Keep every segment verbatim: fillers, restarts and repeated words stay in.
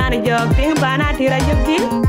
Bana jogging, bana dira jogging.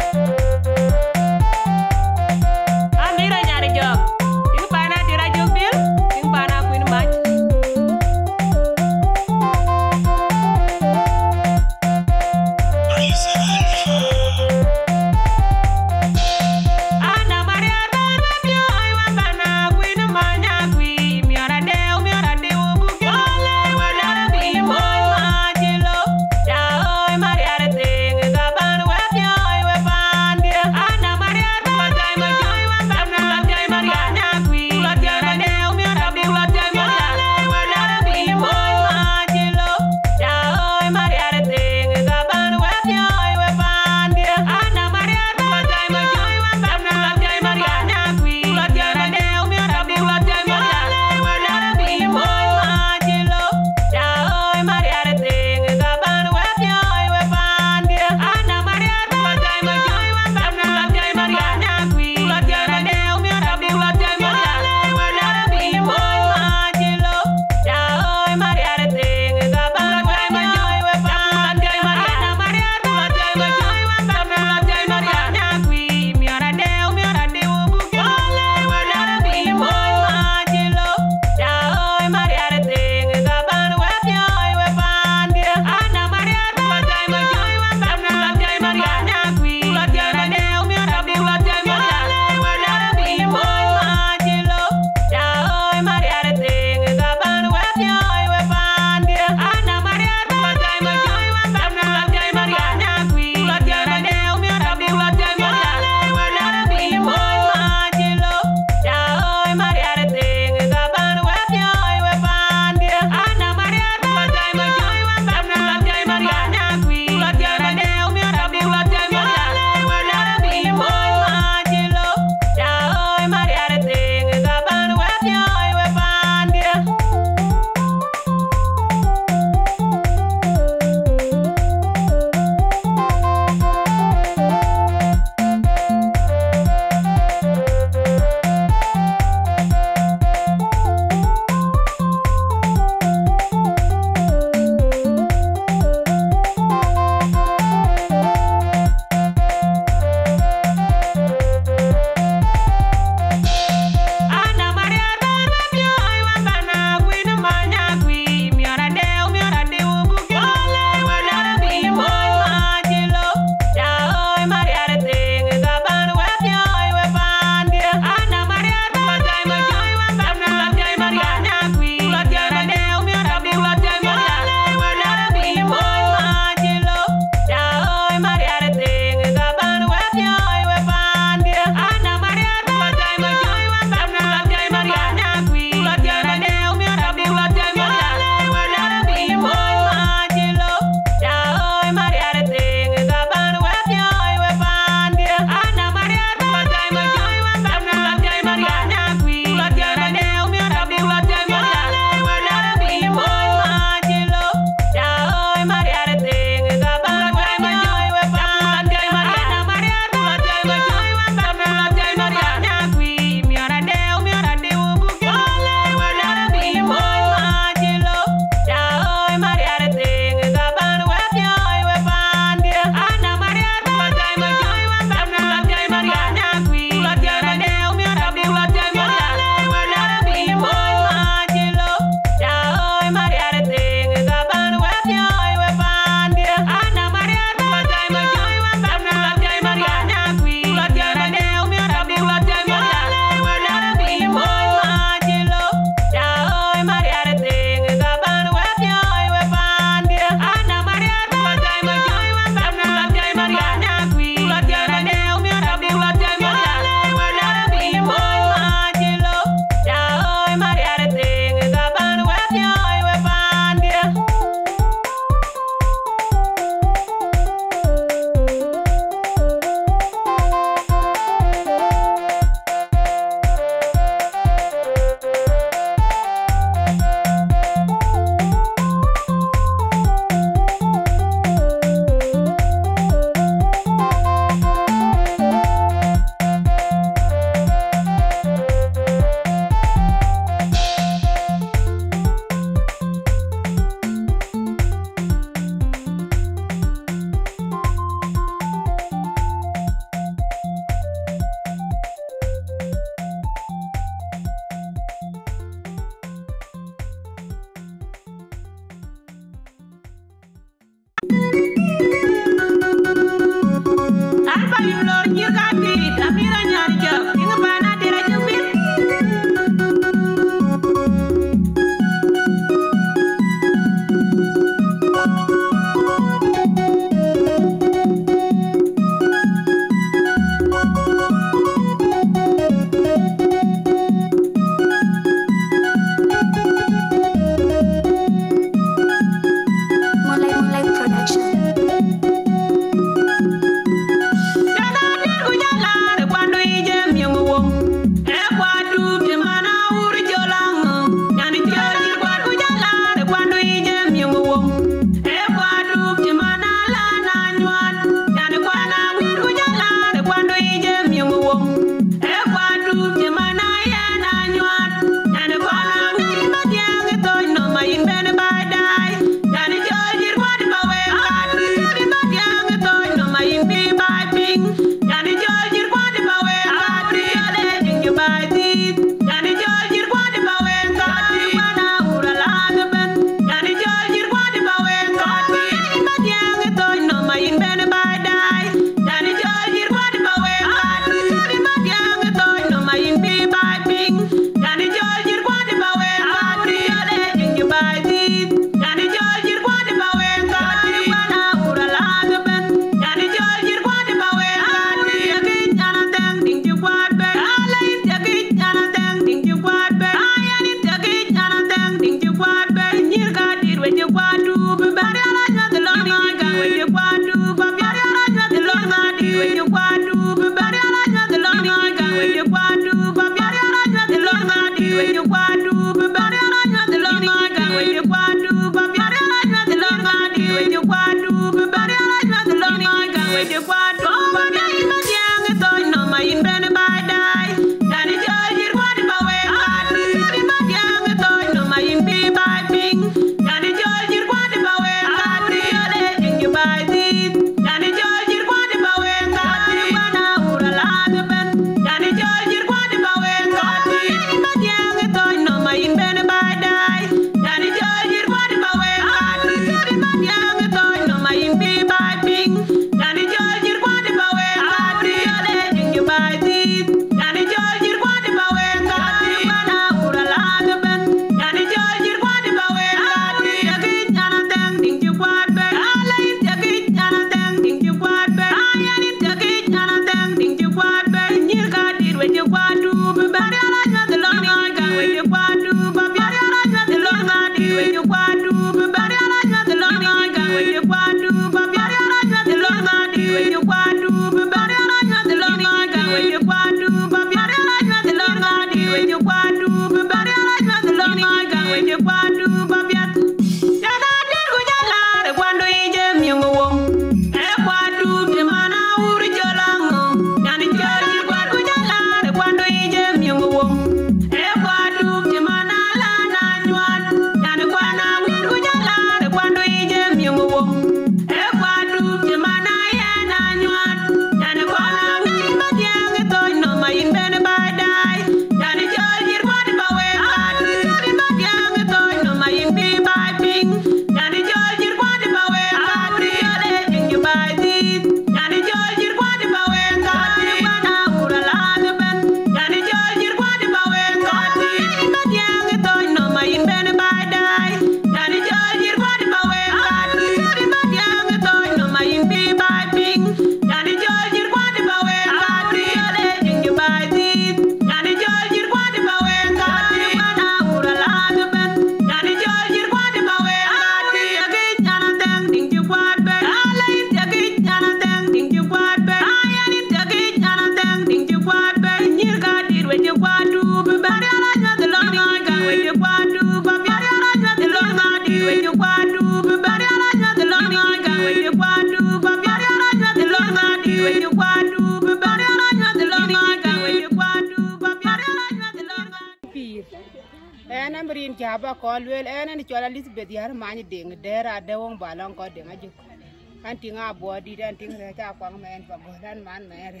ena mrin jaba ko lwel ena ni chola Elizabeth yar mani ding dera de wong balong ko de ngaju anti nga body dan ting re ta kwang men pa bolan man mere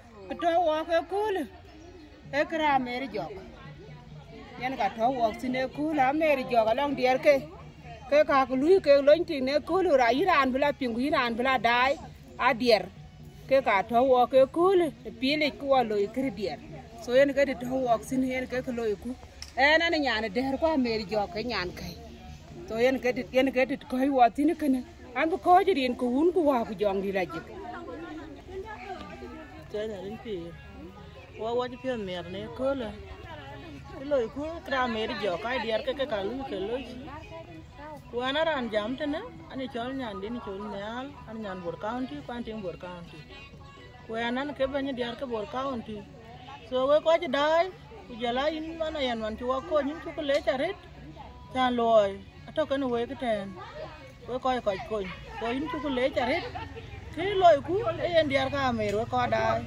to wo ke kul e kra mere jok yan ka to wo sine kul a mere jok long dier ke ke ka ku lu ke lon ting ne kul ra iran bla pingu iran bla dai a dier ke ka to wo ke kule pile ku wa loy kredier so yen ke to wo sin yen ke ke loy ku en an nyan der ko mer jo ke nyan kai so yen ke yen ke ko wo tin ke ne an ko jirin ku un ku wa ku jong di lajik chơi nhà đến phi qua qua chỉ phiền mệt này cứ là cái lời cứ ra mệt giờ cái đi cái cái cái lối cái lối qua nó ăn jam thế nè anh ấy cho nhà đến chỗ nhà anh nhà bột county quan tiếng bột county qua nó cái bên nhà đi cái bột county rồi qua chỉ đai giờ lại in mana yang man chua ko những chú cái lễ chả hết chả lồi thôi cái nó cái thèn với coi coi coi coi những chú cái lễ chả hết cái lối cũ ấy anh đi cái mệt rồi coi đai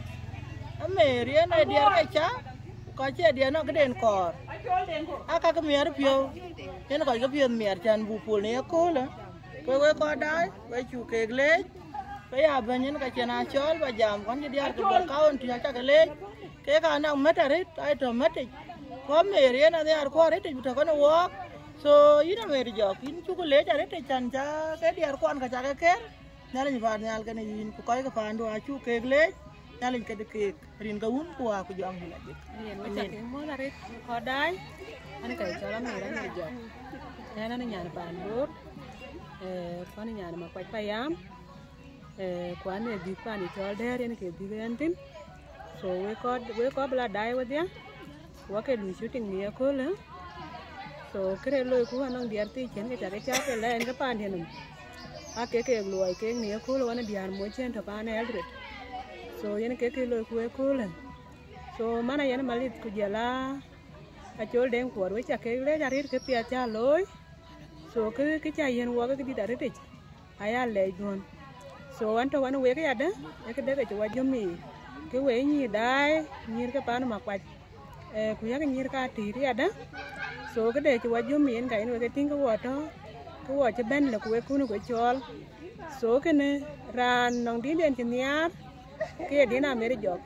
mệt rồi này đi cái chả coi chơi đi nó cái đèn cỏ à cái cái mệt phiêu cái nó coi cái phiêu mệt chăn bù phù này cố là coi coi coi đai coi chú cái lễ cái à bên những cái chân chól và giảm con đi cái bờ cao thì chắc cái lễ cái cái nào mất rồi ai cho mất thì có mệt rồi nó đi ăn qua đấy thì chúng ta có nó walk so ý là mệt rồi kín chú cái lễ chả đấy thì chăn cha cái đi ăn qua cái chả cái cái nhà lên vào nhà cái này nhìn coi cái phản đồ chú cái lễ nhà lên cái cái riêng cái uống qua cái giòn gì lại Yen ma chak mo la ret ko dai an kai chola me ra me jo na na nyana ban bur eh ko ni nyana ma kwai payam eh ko an di pa ni chol der en ke di gen tin so we ko we ko bla dai wa dia wa ke lu shooting ni ko la so kre loy ku anong diar ti chen ke chare cha ke la en ka pan hen a ke ke loy ke ni ko la wan diar mo chen to pa ne eldred so yen ke ke loy ku e ko la so mana yen malit ku jala a chol den ko we cha ke le jarir ke pia cha loy so ke ke cha yen wo ke di da rete aya le don so wan to wan we ke ada e ke de ke wa jomi ke we ni dai nyir ke pan ma kwa e ku ya ke nyir ka ti ri ada so ke de ke wa jomi en ga en we ke tin ke wo to ke wo che ben le ku we ku no ke chol so ke ne ran nong di den ke niar ke di na mere jok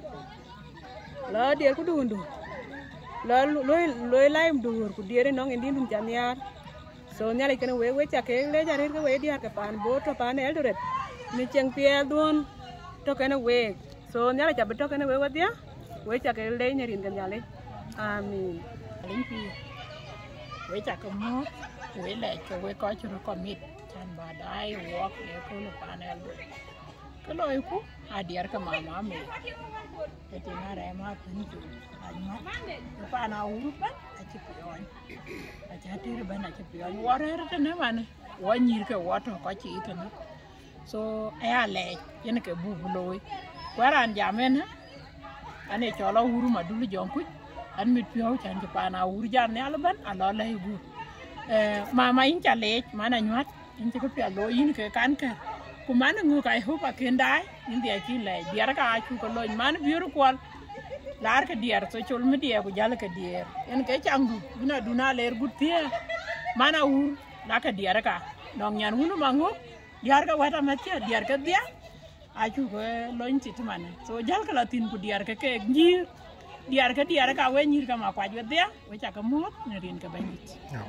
la dia ku dundu la loy loy laim dur ku dire nong indi dum jamiar so nyale kene we we cha ke le jarir ke we dia ke pan bo to pan eldoret ni cheng pie don to kene we so nyale cha beto kene we wadia we cha ke le nyerin kan nyale amin limpi we cha ke mo we le ke we ko chu ko mit chan ba dai walk le ko no pan eldoret ke loy ku adiar ke mama me Jadi nara emak penju, emak, apa anak urupan, aja pion, aja hadir ban aja pion, warer tu ni mana, wanyir ke water kaci itu ni, so ayah leh, yang ke bubuloi, waran jamen ha, ane cala uru madulu jongkut, an mit pion jangan jepana uru jangan ni alaban, ala leh ibu, mama ini caleh, mana nyuat, ini ke pion lo ini ke kan ke. Kumana ngu kai hopa kendai indi aki le diar ka achu ko loñ man biuru kwal lar ka diar so chol mi diar ko jala ka diar en ke changu bina duna ler gutie mana ur la ka diar ka dong nyan hunu mangu diar ka wata matia diar ka dia achu ko loñ ti mana so jal ka latin ku diar ka ke ngir diar ka diar ka we nyir ka ma kwa jwe dia we cha ka mot ne rin ka bandit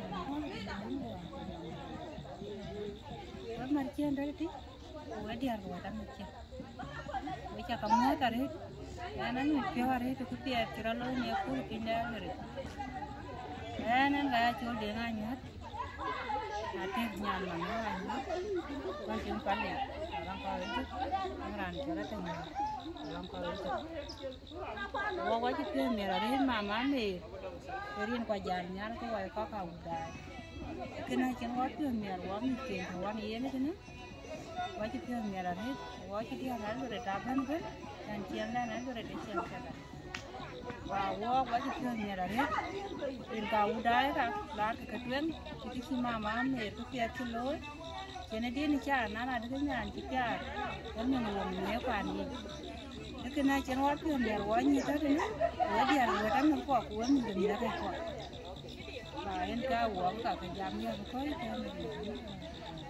wa mar chen reti we diar ko ta matia we cha ka mo ta re na na ni pio re to ku pia tira lo ne ku pinda re na na ga chol de nga nyat ate nyan man na na kan tin pa le ran ka re ran chara ta ni ran ka re wo wa chi pio me ra re ma ma me rin kwa jar nyar ko wa ka ka u da ke na chen wa pio me wa mi ke wa ni ye ne ne wa chi pio me ra re wa chi dia ra re ta ban ban dan chiang na na re de chiang ka wa wo wa chi pio me ra re rin ka u da ra la ka ka tuen chi chi ma ma me to pia chi lo che ne din cha na na de nyan chi cha wan ni wo me kwa ni ke na chen wa pio me wa ni ta de wa dia wa ta no ko ku ni de ni ra ko và em ca uống cả cái giam như có cái